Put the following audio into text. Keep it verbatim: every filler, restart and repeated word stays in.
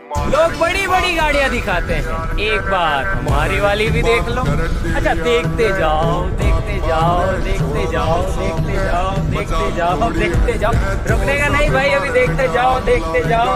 लोग बड़ी बड़ी गाड़ियां दिखाते हैं, एक बार हमारी वाली भी देख लो। अच्छा देखते जाओ देखते जाओ देखते जाओ देखते जाओ देखते जाओ देखते जाओ, रुकने का नहीं भाई, अभी देखते जाओ देखते जाओ।